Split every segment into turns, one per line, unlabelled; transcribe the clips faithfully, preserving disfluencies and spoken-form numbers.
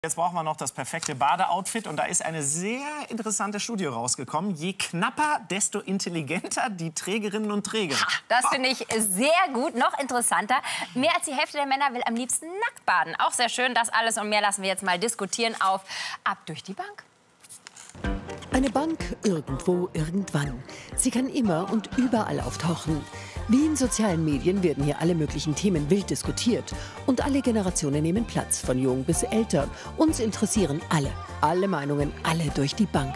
Jetzt brauchen wir noch das perfekte Badeoutfit und da ist eine sehr interessante Studie rausgekommen. Je knapper, desto intelligenter die Trägerinnen und Träger.
Ha, das finde ich sehr gut, noch interessanter. Mehr als die Hälfte der Männer will am liebsten nackt baden. Auch sehr schön, das alles und mehr lassen wir jetzt mal diskutieren auf Ab durch die Bank.
Eine Bank irgendwo, irgendwann. Sie kann immer und überall auftauchen. Wie in sozialen Medien werden hier alle möglichen Themen wild diskutiert. Und alle Generationen nehmen Platz, von jung bis älter. Uns interessieren alle. Alle Meinungen, alle durch die Bank.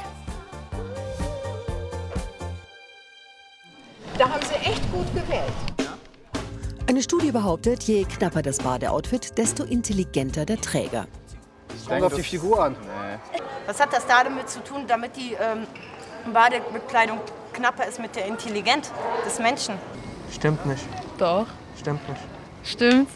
Da haben Sie echt gut gewählt.
Eine Studie behauptet, je knapper das Badeoutfit, desto intelligenter der Träger.
Kommt auf die Figur an.
Nee. Was hat das da damit zu tun, damit die ähm, Badebekleidung knapper ist mit der Intelligenz des Menschen?
Stimmt nicht.
Doch.
Stimmt nicht.
Stimmt.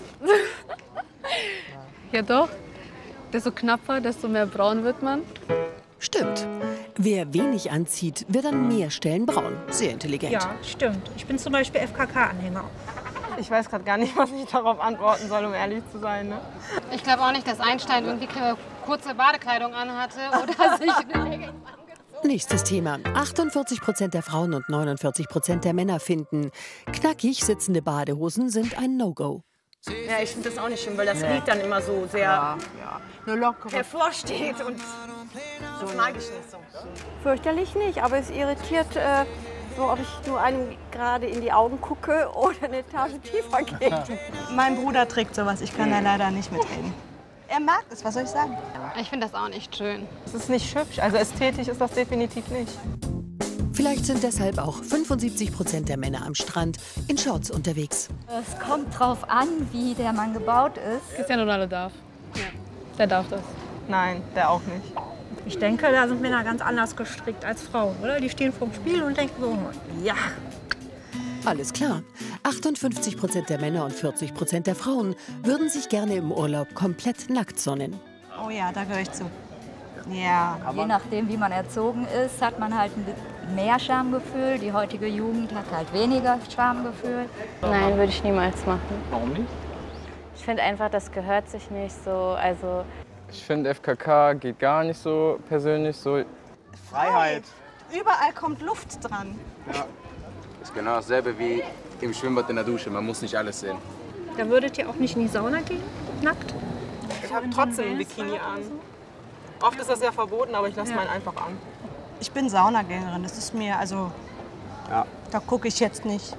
Ja doch. Desto knapper, desto mehr braun wird man.
Stimmt. Wer wenig anzieht, wird an mehr Stellen braun. Sehr intelligent.
Ja, stimmt. Ich bin zum Beispiel F K K-Anhänger.
Ich weiß gerade gar nicht, was ich darauf antworten soll, um ehrlich zu sein. Ne?
Ich glaube auch nicht, dass Einstein irgendwie kurze Badekleidung anhatte oder sich eine Leggings angezogen.
Nächstes Thema. achtundvierzig Prozent der Frauen und neunundvierzig Prozent der Männer finden, knackig sitzende Badehosen sind ein No-Go.
Ja, ich finde das auch nicht schön, weil das Lied dann immer so sehr
Ja, ja. Eine lockere.
hervorsteht und das mag ich nicht so.
Fürchterlich nicht, aber es irritiert, äh, so, ob ich nur einem gerade in die Augen gucke oder eine Etage tiefer gehe.
Mein Bruder trägt sowas, ich kann da leider nicht mitreden. Er mag es, was soll ich sagen?
Ich finde das auch nicht schön.
Es ist nicht hübsch, also ästhetisch ist das definitiv nicht.
Vielleicht sind deshalb auch fünfundsiebzig Prozent der Männer am Strand in Shorts unterwegs.
Es kommt drauf an, wie der Mann gebaut ist.
Cristiano Ronaldo darf. Ja. Der darf das.
Nein, der auch nicht.
Ich denke, da sind Männer ganz anders gestrickt als Frauen, oder? Die stehen vorm Spiel und denken so, ja.
Alles klar. achtundfünfzig Prozent der Männer und vierzig Prozent der Frauen würden sich gerne im Urlaub komplett nackt sonnen.
Oh ja, da gehöre ich zu. Ja.
Je nachdem, wie man erzogen ist, hat man halt mehr Schamgefühl. Die heutige Jugend hat halt weniger Schamgefühl.
Nein, würde ich niemals machen.
Warum nicht?
Ich finde einfach, das gehört sich nicht so. Also
Ich finde, F K K geht gar nicht so persönlich so.
Freiheit.
Überall kommt Luft dran.
Ja. Das ist genau dasselbe wie im Schwimmbad in der Dusche. Man muss nicht alles sehen.
Da würdet ihr auch nicht in die Sauna gehen, nackt?
Ich habe trotzdem ein Bikini an. Oft ist das ja verboten, aber ich lasse
Ja.
meinen einfach an.
Ich bin Saunagängerin, das ist mir, also,
Ja.
da gucke ich jetzt nicht.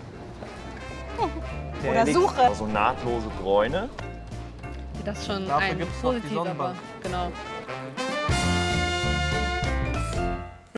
Der
Oder
liegt
suche.
So nahtlose Bräune.
Das ist schon
Dafür
ein
gibt's noch die
positiver, aber
Sonnenbank.
genau.